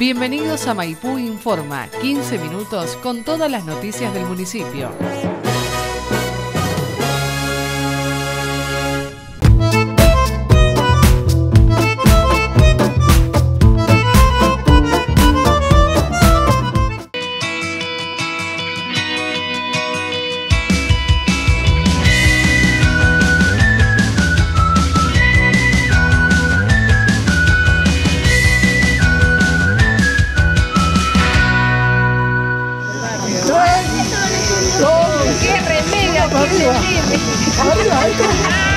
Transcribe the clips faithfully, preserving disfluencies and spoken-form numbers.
Bienvenidos a Maipú Informa, quince minutos con todas las noticias del municipio. ¡Qué remedio! ¡Qué remedio!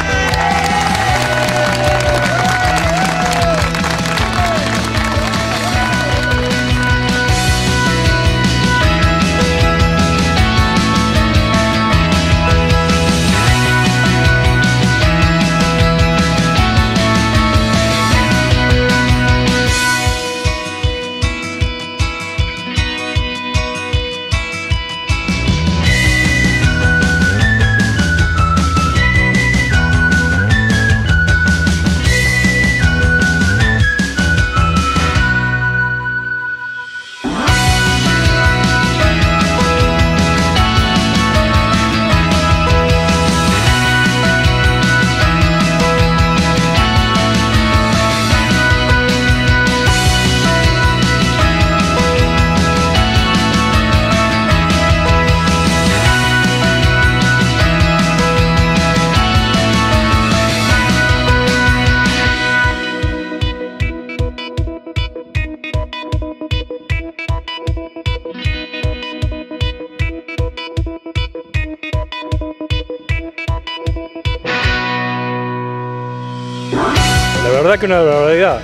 La verdad que una barbaridad,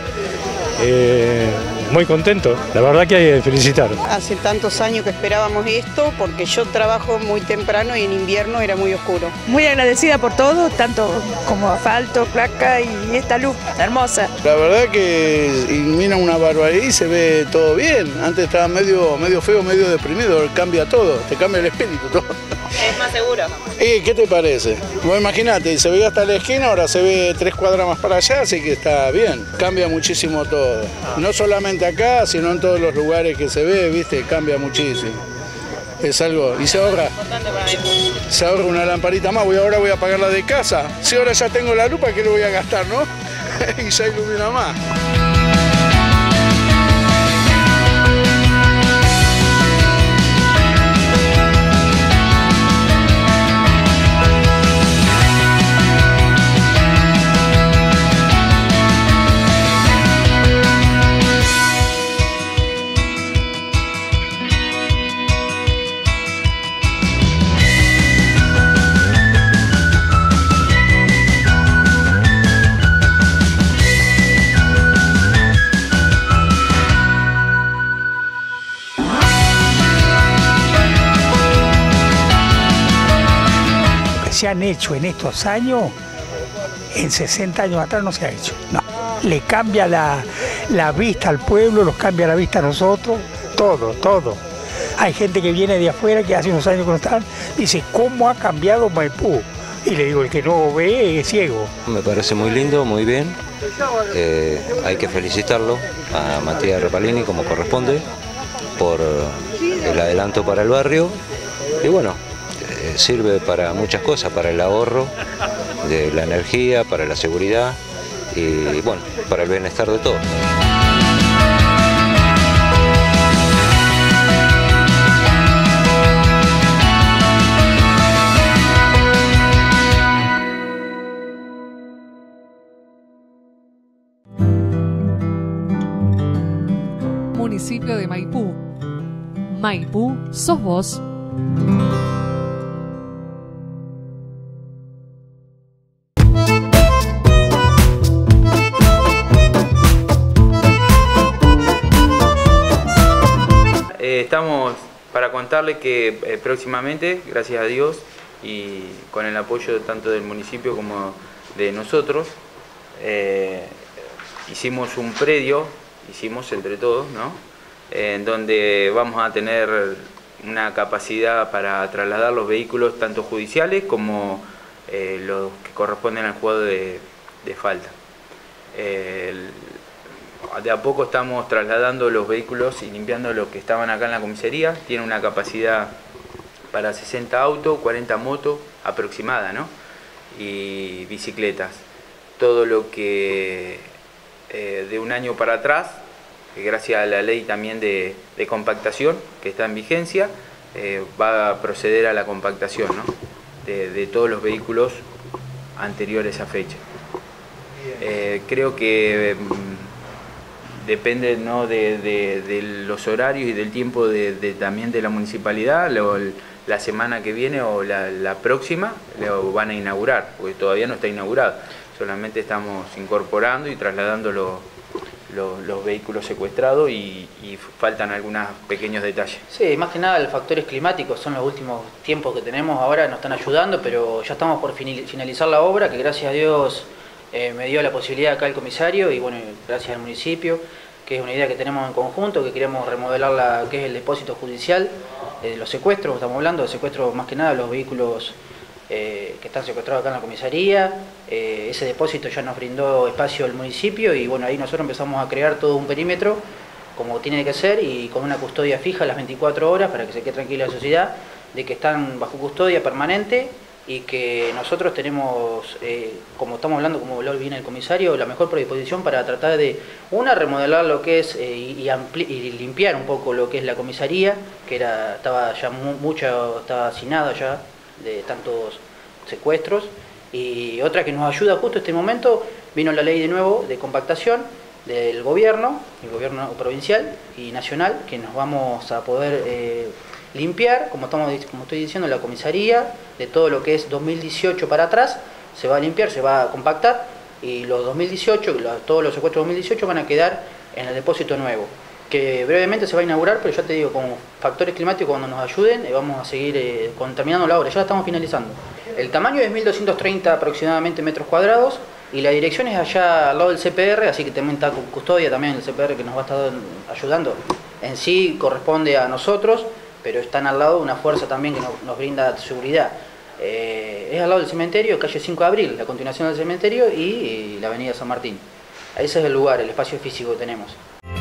eh, muy contento, la verdad que hay que felicitar. Hace tantos años que esperábamos esto, porque yo trabajo muy temprano y en invierno era muy oscuro. Muy agradecida por todo, tanto como asfalto, placa y esta luz hermosa. La verdad que ilumina una barbaridad y se ve todo bien. Antes estaba medio, medio feo, medio deprimido, cambia todo, te cambia el espíritu todo. Es más seguro. ¿Y qué te parece? Vos imaginate, se veía hasta la esquina, ahora se ve tres cuadras más para allá, así que está bien. Cambia muchísimo todo. No solamente acá, sino en todos los lugares que se ve, viste, cambia muchísimo. Es algo, y se ahorra. Se ahorra una lamparita más, voy ahora voy a pagar la de casa. Si ahora ya tengo la lupa, ¿qué le voy a gastar, no? Y ya ilumina más. Se han hecho en estos años, en sesenta años atrás no se ha hecho. No. Le cambia la, la vista al pueblo, nos cambia la vista a nosotros, todo, todo. Hay gente que viene de afuera, que hace unos años que no están, dice, ¿cómo ha cambiado Maipú? Y le digo, el que no ve es ciego. Me parece muy lindo, muy bien. Eh, hay que felicitarlo a Matías Repalini como corresponde por el adelanto para el barrio. Y bueno, sirve para muchas cosas, para el ahorro de la energía, para la seguridad y bueno, para el bienestar de todos. Municipio de Maipú. Maipú, sos vos. Estamos para contarles que eh, próximamente, gracias a Dios y con el apoyo tanto del municipio como de nosotros, eh, hicimos un predio, hicimos entre todos, ¿no? Eh, en donde vamos a tener una capacidad para trasladar los vehículos tanto judiciales como eh, los que corresponden al juego de, de falta. Eh, el, de a poco estamos trasladando los vehículos y limpiando los que estaban acá en la comisaría. Tiene una capacidad para sesenta autos, cuarenta motos aproximada, ¿no? Y bicicletas. Todo lo que eh, de un año para atrás, gracias a la ley también de, de compactación que está en vigencia, eh, va a proceder a la compactación, ¿no? de, de todos los vehículos anteriores a fecha. Eh, creo que mm, depende, ¿no? de, de, de los horarios y del tiempo de, de, también de la municipalidad. Lo, la semana que viene o la, la próxima lo van a inaugurar, porque todavía no está inaugurado. Solamente estamos incorporando y trasladando los, los, los vehículos secuestrados y, y faltan algunos pequeños detalles. Sí, más que nada los factores climáticos son los últimos tiempos que tenemos ahora, nos están ayudando, pero ya estamos por finalizar la obra, que gracias a Dios eh, me dio la posibilidad acá el comisario y bueno, gracias al municipio, que es una idea que tenemos en conjunto, que queremos remodelar la que es el depósito judicial, eh, los secuestros, estamos hablando de secuestros más que nada, los vehículos eh, que están secuestrados acá en la comisaría. Eh, ese depósito ya nos brindó espacio el municipio y bueno, ahí nosotros empezamos a crear todo un perímetro como tiene que ser y con una custodia fija a las veinticuatro horas para que se quede tranquila la sociedad de que están bajo custodia permanente y que nosotros tenemos, eh, como estamos hablando, como lo viene el comisario, la mejor predisposición para tratar de, una, remodelar lo que es eh, y, y limpiar un poco lo que es la comisaría, que era estaba ya mu mucho, estaba hacinada ya de tantos secuestros, y otra que nos ayuda justo en este momento, vino la ley de nuevo de compactación del gobierno, el gobierno provincial y nacional, que nos vamos a poder eh, limpiar, como, estamos, como estoy diciendo, la comisaría, de todo lo que es dos mil dieciocho para atrás, se va a limpiar, se va a compactar, y los dos mil dieciocho, los, todos los secuestros dos mil dieciocho van a quedar en el depósito nuevo, que brevemente se va a inaugurar, pero ya te digo, con factores climáticos cuando nos ayuden, eh, vamos a seguir eh, con, terminando la obra, ya la estamos finalizando. El tamaño es mil doscientos treinta aproximadamente metros cuadrados, y la dirección es allá al lado del C P R, así que también está con custodia también el C P R que nos va a estar ayudando. En sí corresponde a nosotros, pero están al lado de una fuerza también que nos, nos brinda seguridad. Eh, es al lado del cementerio, calle cinco de abril, la continuación del cementerio y, y la avenida San Martín. Ese es el lugar, el espacio físico que tenemos.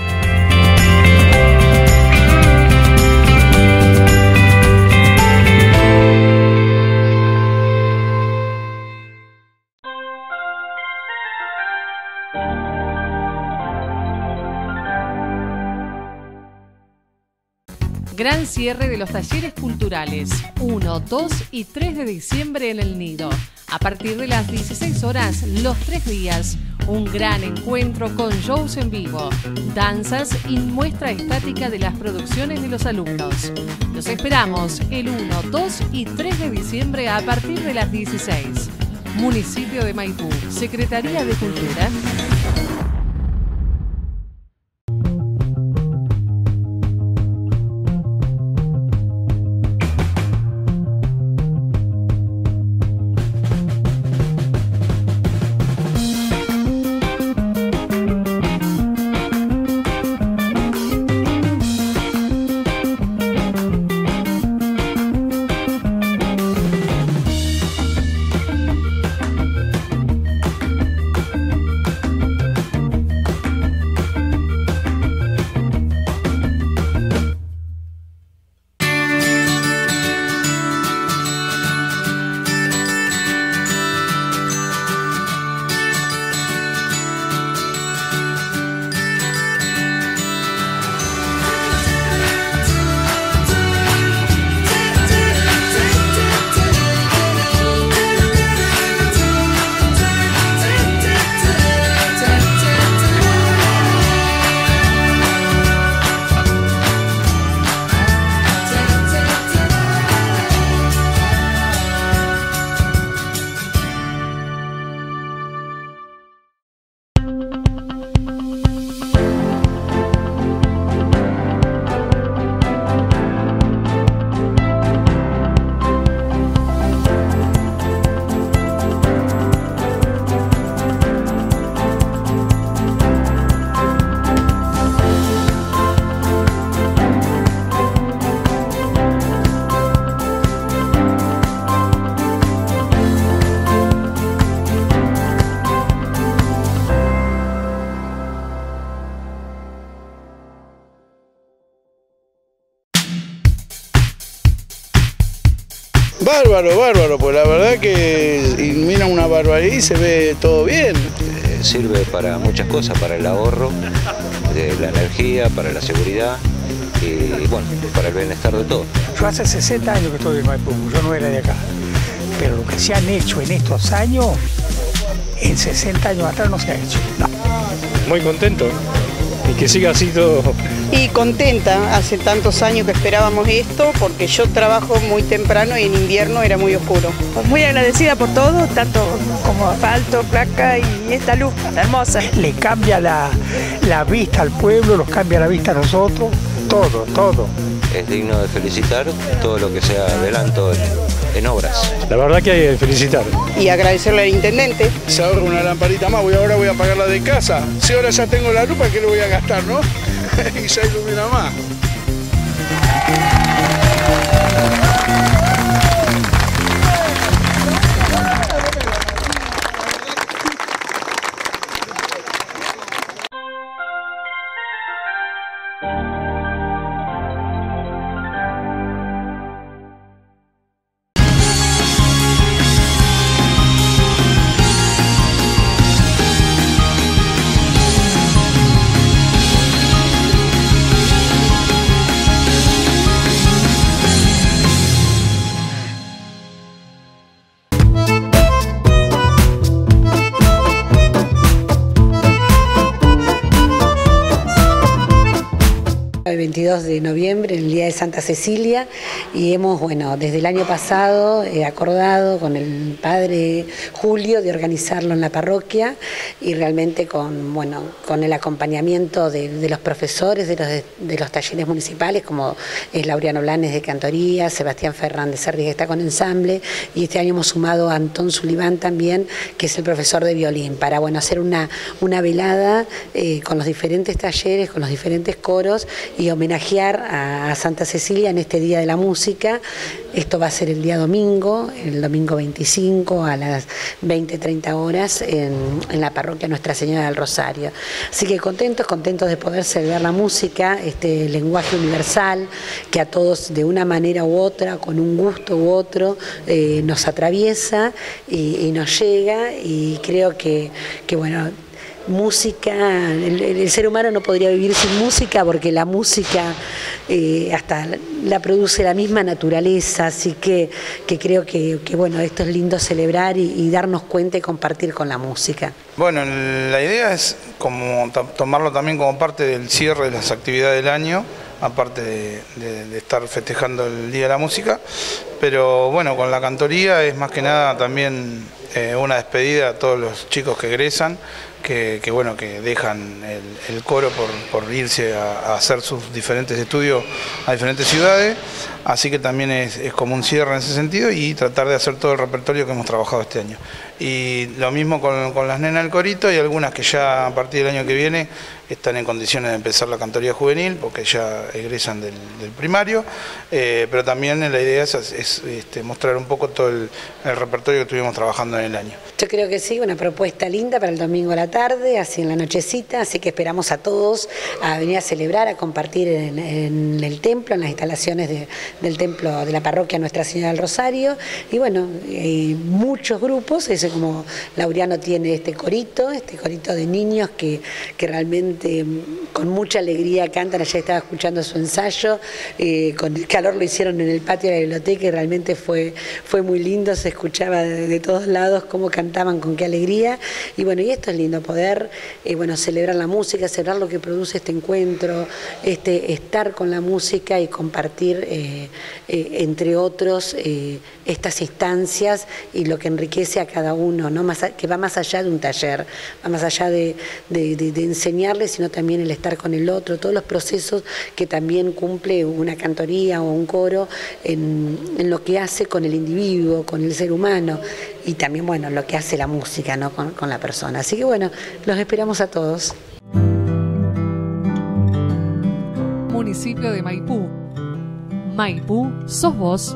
Gran cierre de los talleres culturales, uno, dos y tres de diciembre en El Nido. A partir de las dieciséis horas, los tres días, un gran encuentro con shows en vivo, danzas y muestra estática de las producciones de los alumnos. Los esperamos el uno, dos y tres de diciembre a partir de las dieciséis. Municipio de Maipú, Secretaría de Cultura. Bárbaro, bárbaro, pues la verdad que ilumina una barbaridad y se ve todo bien. Eh, sirve para muchas cosas, para el ahorro de la energía, para la seguridad y, y bueno, para el bienestar de todos. Yo hace sesenta años que estoy en Maipú, yo no era de acá, pero lo que se han hecho en estos años, en sesenta años atrás no se ha hecho. No. Muy contento y que siga así todo. Y contenta, hace tantos años que esperábamos esto, porque yo trabajo muy temprano y en invierno era muy oscuro. Muy agradecida por todo, tanto como asfalto, placa y esta luz hermosa. Le cambia la, la vista al pueblo, nos cambia la vista a nosotros, todo, todo. Es digno de felicitar todo lo que sea adelanto en, en obras. La verdad que hay que felicitar. Y agradecerle al intendente. Se ahorra una lamparita más, voy ahora voy a pagar la de casa. Si ahora ya tengo la lupa, ¿qué le voy a gastar, no? Y ya ilumina más. El veintidós de noviembre, el día de Santa Cecilia, y hemos, bueno, desde el año pasado eh, acordado con el padre Julio de organizarlo en la parroquia y realmente con, bueno, con el acompañamiento de, de los profesores de los, de, de los talleres municipales, como es Laureano Blanes de cantoría, Sebastián Fernández Serri que está con ensamble, y este año hemos sumado a Antón Sullivan también, que es el profesor de violín, para, bueno, hacer una, una velada eh, con los diferentes talleres, con los diferentes coros, y homenajear a Santa Cecilia en este Día de la Música. Esto va a ser el día domingo, el domingo veinticinco a las veinte treinta horas en, en la parroquia Nuestra Señora del Rosario. Así que contentos, contentos de poder celebrar la música, este lenguaje universal que a todos de una manera u otra, con un gusto u otro, eh, nos atraviesa y, y nos llega, y creo que, que bueno, música, el, el ser humano no podría vivir sin música, porque la música eh, hasta la produce la misma naturaleza, así que, que creo que, que bueno, esto es lindo celebrar y, y darnos cuenta y compartir con la música. Bueno, la idea es como tomarlo también como parte del cierre de las actividades del año, aparte de, de, de estar festejando el Día de la Música, pero bueno, con la cantoría es más que nada también eh, una despedida a todos los chicos que egresan, que, que bueno, que dejan el, el coro por, por irse a, a hacer sus diferentes estudios a diferentes ciudades, así que también es, es como un cierre en ese sentido, y tratar de hacer todo el repertorio que hemos trabajado este año. Y lo mismo con, con las nenas del corito, y algunas que ya a partir del año que viene están en condiciones de empezar la cantoría juvenil, porque ya egresan del, del primario, eh, pero también la idea es, es este, mostrar un poco todo el, el repertorio que estuvimos trabajando en el año. Yo creo que sí, una propuesta linda para el domingo a la tarde, así en la nochecita, así que esperamos a todos a venir a celebrar, a compartir en, en el templo, en las instalaciones de, del templo de la parroquia Nuestra Señora del Rosario, y bueno, hay muchos grupos, ese como Laureano tiene este corito, este corito de niños que, que realmente con mucha alegría cantan. Ayer estaba escuchando su ensayo, eh, con el calor lo hicieron en el patio de la biblioteca y realmente fue, fue muy lindo, se escuchaba de, de todos lados cómo cantaban, con qué alegría, y bueno, y esto es lindo, poder eh, bueno, celebrar la música, celebrar lo que produce este encuentro, este estar con la música y compartir eh, eh, entre otros eh, estas instancias y lo que enriquece a cada uno, ¿no? Más a, que va más allá de un taller, va más allá de, de, de, de enseñarles, sino también el estar con el otro, todos los procesos que también cumple una cantoría o un coro en, en lo que hace con el individuo, con el ser humano, y también, bueno, lo que hace la música, ¿no? con, con la persona. Así que bueno, los esperamos a todos. Municipio de Maipú. Maipú, sos vos.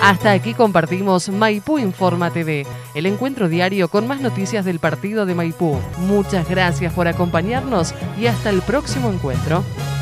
Hasta aquí compartimos Maipú Informa T V, el encuentro diario con más noticias del partido de Maipú. Muchas gracias por acompañarnos y hasta el próximo encuentro.